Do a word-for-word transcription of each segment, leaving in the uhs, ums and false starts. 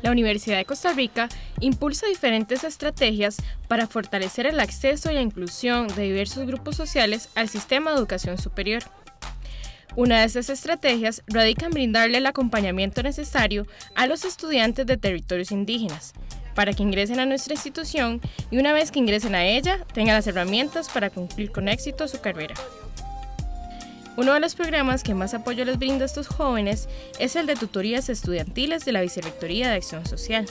La Universidad de Costa Rica impulsa diferentes estrategias para fortalecer el acceso y la inclusión de diversos grupos sociales al sistema de educación superior. Una de estas estrategias radica en brindarle el acompañamiento necesario a los estudiantes de territorios indígenas, para que ingresen a nuestra institución y una vez que ingresen a ella, tengan las herramientas para cumplir con éxito su carrera. Uno de los programas que más apoyo les brinda a estos jóvenes es el de tutorías estudiantiles de la Vicerrectoría de Acción Social.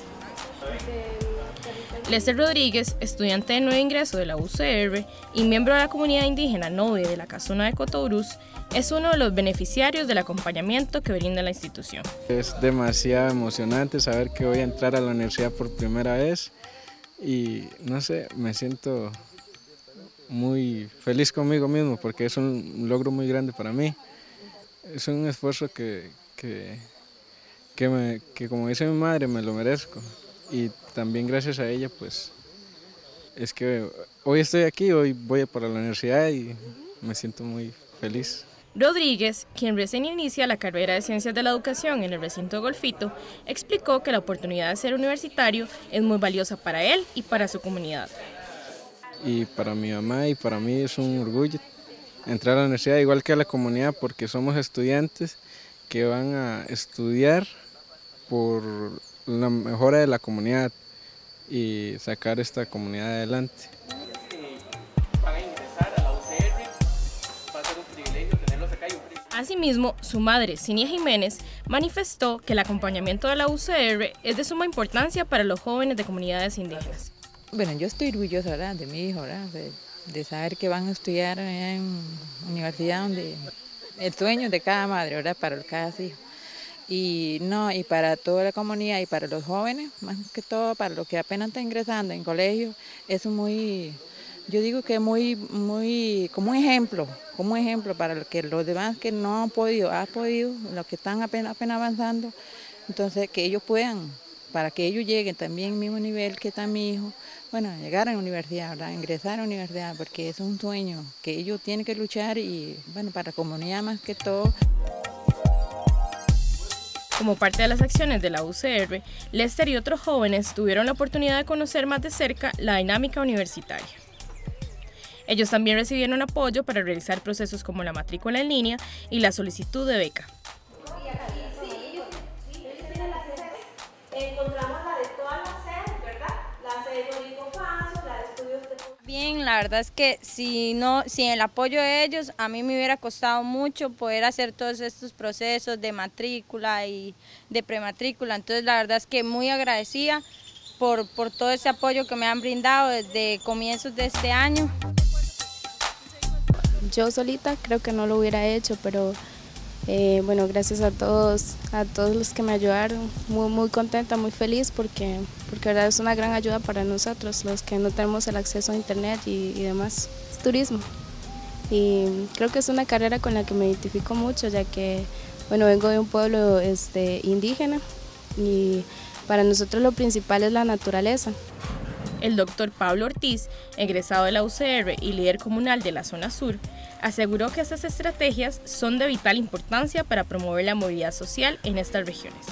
Lester Rodríguez, estudiante de nuevo ingreso de la U C R y miembro de la comunidad indígena Nobe de la Casona de Cotobruz, es uno de los beneficiarios del acompañamiento que brinda la institución. Es demasiado emocionante saber que voy a entrar a la universidad por primera vez y no sé, me siento muy feliz conmigo mismo porque es un logro muy grande para mí. Es un esfuerzo que, que, que, me, que como dice mi madre, me lo merezco. Y también gracias a ella, pues, es que hoy estoy aquí, hoy voy para la universidad y me siento muy feliz. Rodríguez, quien recién inicia la carrera de Ciencias de la Educación en el recinto Golfito, explicó que la oportunidad de ser universitario es muy valiosa para él y para su comunidad. Y para mi mamá y para mí es un orgullo entrar a la universidad, igual que a la comunidad, porque somos estudiantes que van a estudiar por la mejora de la comunidad y sacar esta comunidad adelante. Asimismo, su madre, Cinia Jiménez, manifestó que el acompañamiento de la U C R es de suma importancia para los jóvenes de comunidades indígenas. Bueno, yo estoy orgullosa, ¿verdad?, de mi hijo, ¿verdad?, de, de saber que van a estudiar en una universidad donde el sueño de cada madre, ¿verdad?, para cada hijo. Y no, y para toda la comunidad y para los jóvenes, más que todo para los que apenas están ingresando en colegio, es muy, yo digo que muy, muy, como un ejemplo, como un ejemplo para los que los demás que no han podido, han podido, los que están apenas, apenas avanzando, entonces que ellos puedan, para que ellos lleguen también al mismo nivel que está mi hijo, bueno, llegar a la universidad, ¿verdad?, ingresar a la universidad, porque es un sueño que ellos tienen que luchar y, bueno, para la comunidad más que todo. Como parte de las acciones de la U C R, Lester y otros jóvenes tuvieron la oportunidad de conocer más de cerca la dinámica universitaria. Ellos también recibieron apoyo para realizar procesos como la matrícula en línea y la solicitud de beca. Bien, la verdad es que si no, sin el apoyo de ellos, a mí me hubiera costado mucho poder hacer todos estos procesos de matrícula y de prematrícula. Entonces la verdad es que muy agradecida por, por todo ese apoyo que me han brindado desde comienzos de este año. Yo solita creo que no lo hubiera hecho, pero eh, bueno, gracias a todos, a todos los que me ayudaron, muy, muy contenta, muy feliz porque, porque verdad es una gran ayuda para nosotros, los que no tenemos el acceso a internet y, y demás. Es turismo y creo que es una carrera con la que me identifico mucho, ya que bueno, vengo de un pueblo este, indígena y para nosotros lo principal es la naturaleza. El doctor Pablo Ortiz, egresado de la U C R y líder comunal de la zona sur, aseguró que estas estrategias son de vital importancia para promover la movilidad social en estas regiones.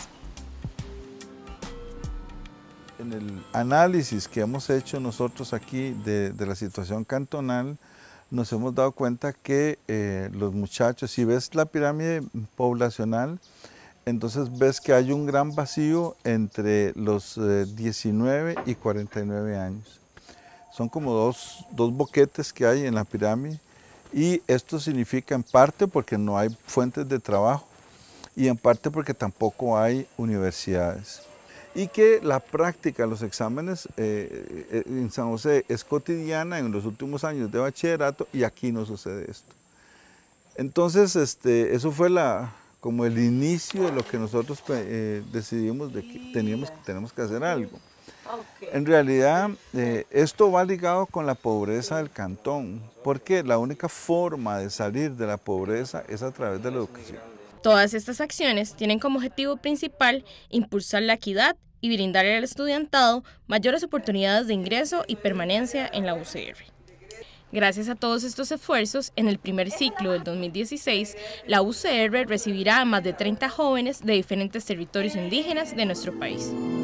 En el análisis que hemos hecho nosotros aquí de, de la situación cantonal, nos hemos dado cuenta que eh, los muchachos, si ves la pirámide poblacional, entonces ves que hay un gran vacío entre los eh, diecinueve y cuarenta y nueve años. Son como dos, dos boquetes que hay en la pirámide y esto significa en parte porque no hay fuentes de trabajo y en parte porque tampoco hay universidades. Y que la práctica, los exámenes eh, en San José es cotidiana en los últimos años de bachillerato y aquí no sucede esto. Entonces, este, eso fue la... como el inicio de lo que nosotros eh, decidimos de que teníamos, tenemos que hacer algo. En realidad, eh, esto va ligado con la pobreza del cantón, porque la única forma de salir de la pobreza es a través de la educación. Todas estas acciones tienen como objetivo principal impulsar la equidad y brindarle al estudiantado mayores oportunidades de ingreso y permanencia en la U C R. Gracias a todos estos esfuerzos, en el primer ciclo del dos mil dieciséis, la U C R recibirá a más de treinta jóvenes de diferentes territorios indígenas de nuestro país.